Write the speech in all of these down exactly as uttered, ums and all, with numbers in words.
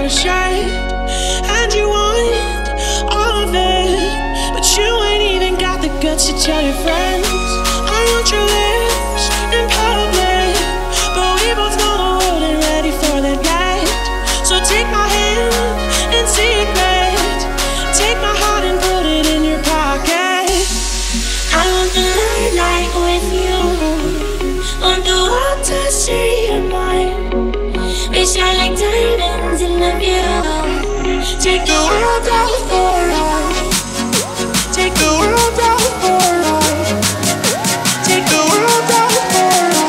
a shirt, and you want all of it, but you ain't even got the guts to tell your friends. I want your lips in public, but we both know the world ain't ready for that yet. So take my hand in secret, take my heart and put it in your pocket. I want the night with you, want the world to see your mind. We shine like diamonds in the view. Take the world out for a ride. Take the world out for a ride. Take the world out for a ride.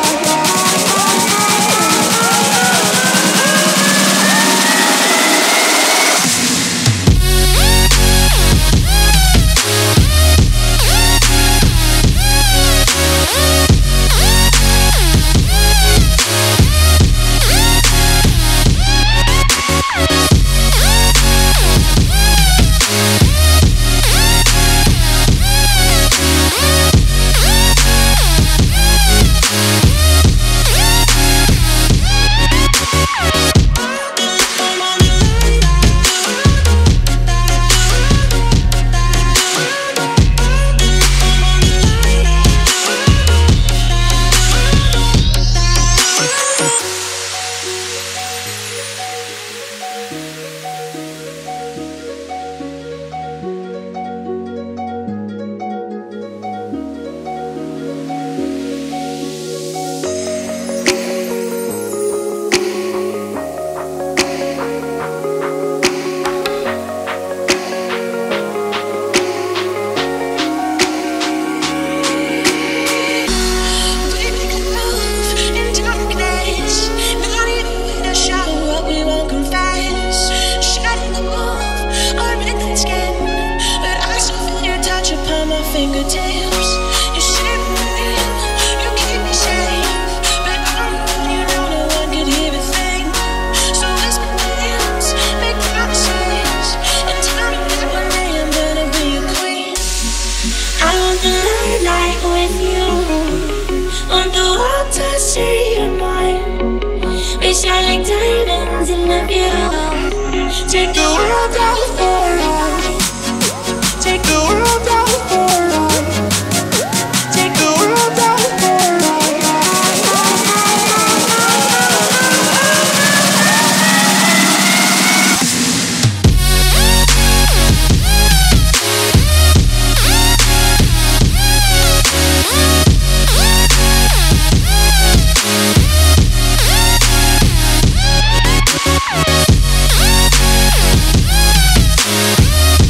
Take the world out for a ride. Take the world out for a ride. Take the world out for a ride. We'll be right back.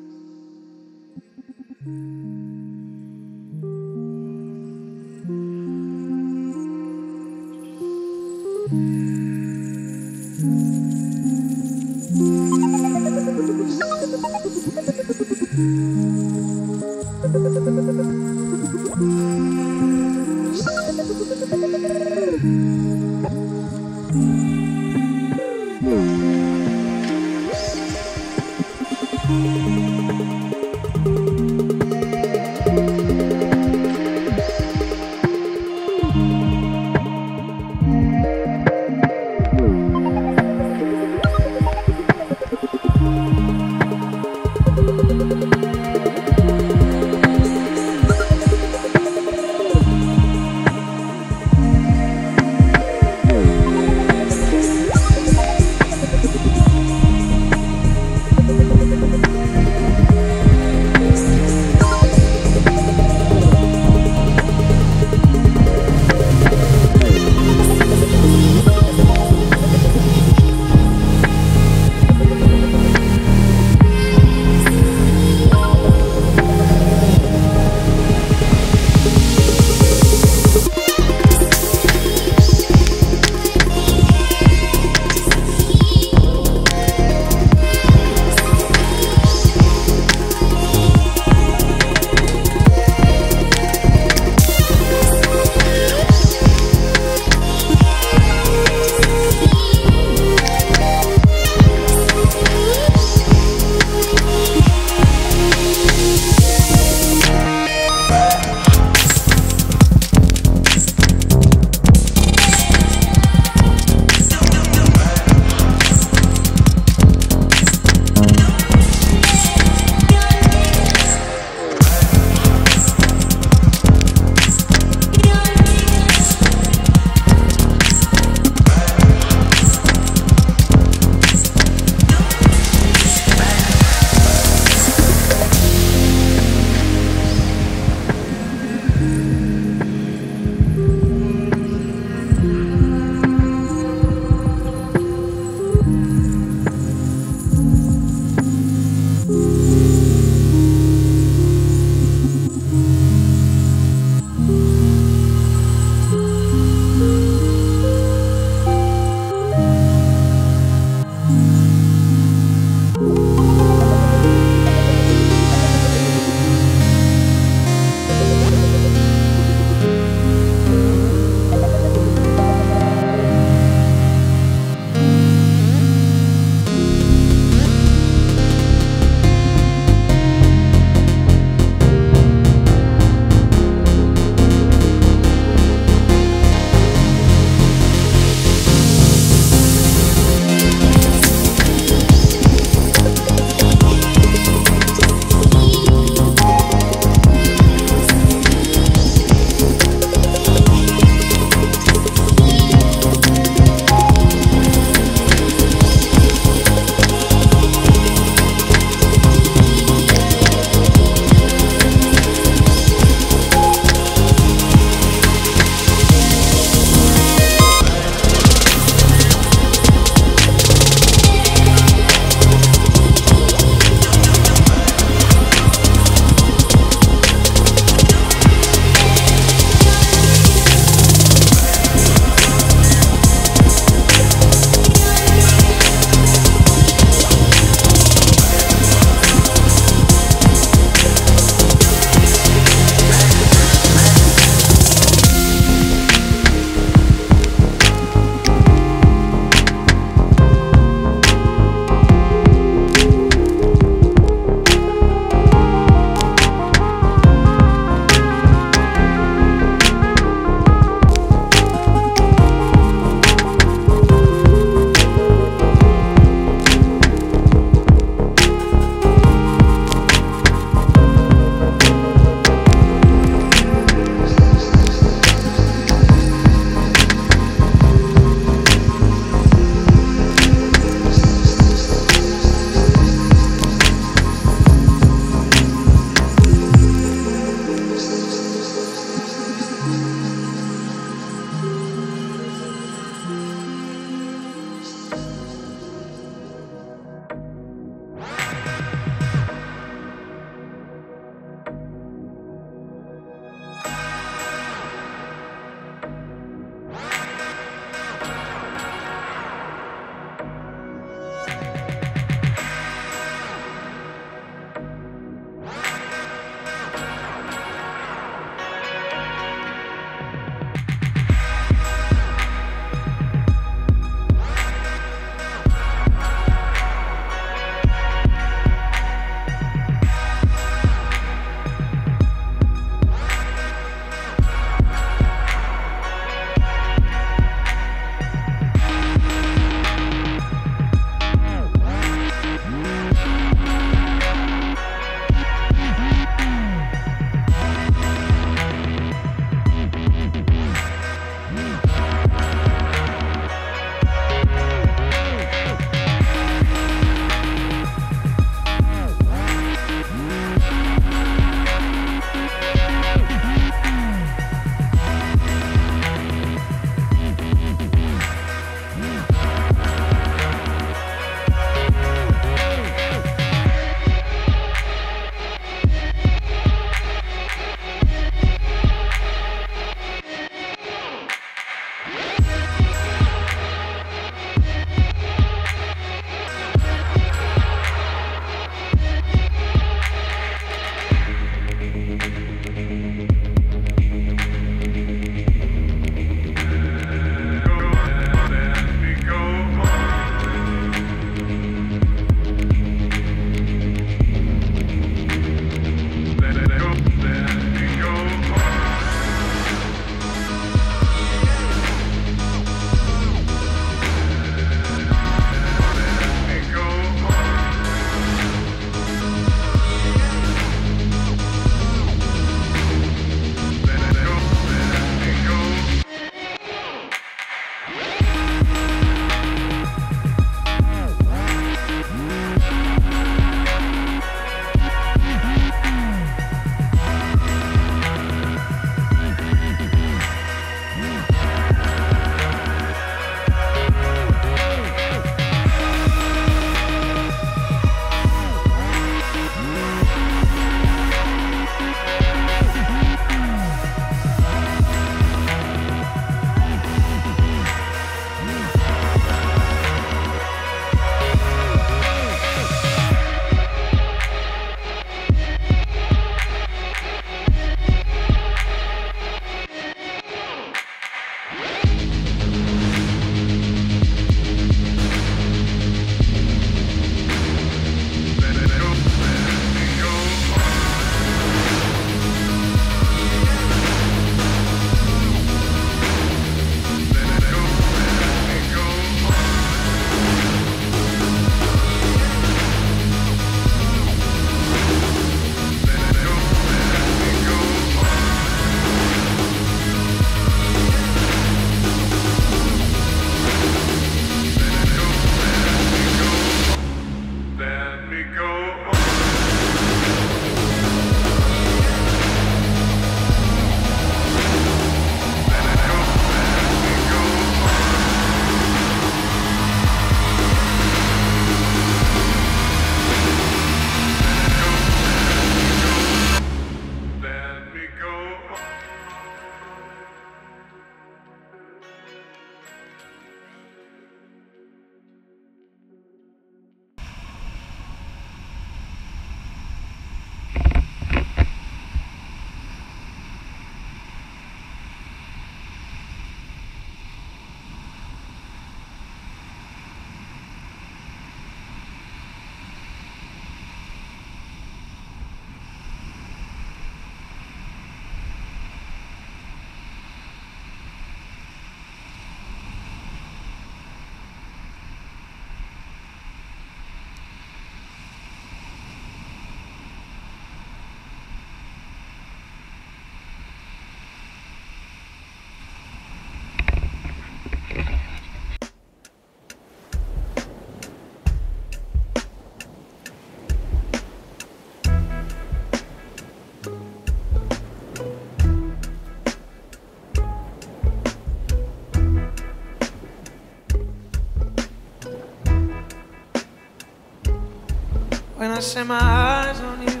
When I set my eyes on you,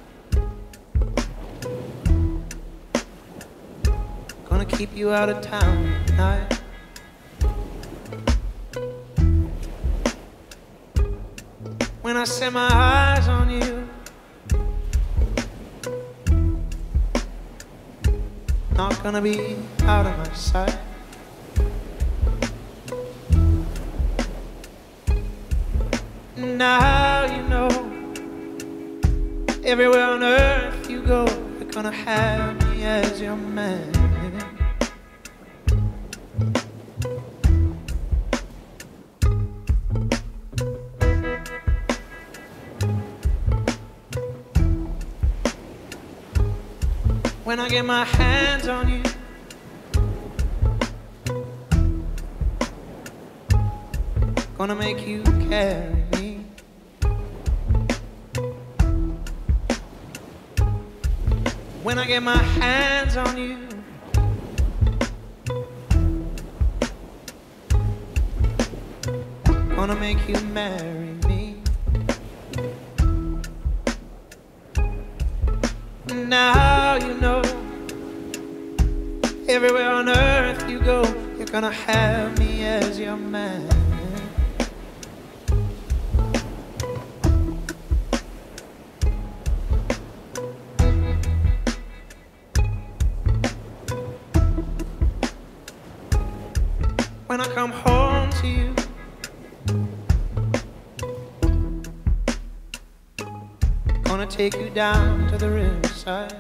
gonna keep you out of town tonight. When I set my eyes on you, not gonna be out of my sight. Now you know, everywhere on earth you go, you're gonna have me as your man. When I get my hands on you, gonna make you carry me. When I get my hands on you, gonna make you marry me. Now you know, everywhere on earth you go, you're gonna have me as your man. When I come home to you, gonna take you down to the riverside.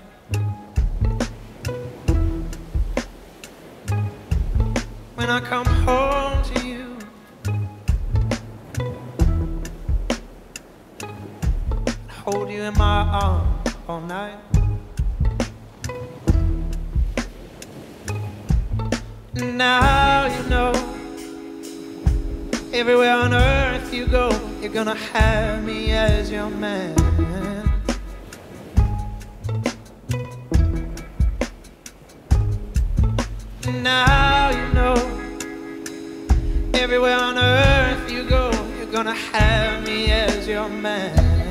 When I come home to you, hold you in my arms all night. Now you know, everywhere on earth you go, you're gonna have me as your man. Now you know, everywhere on earth you go, you're gonna have me as your man.